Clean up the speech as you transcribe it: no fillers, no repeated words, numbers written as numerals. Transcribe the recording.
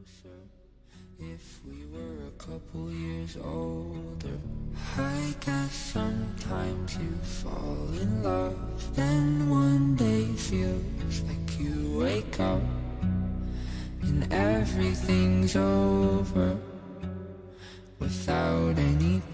closer if we were a couple years older. I guess sometimes you fall in love, then one day feels like you wake up and everything's over without any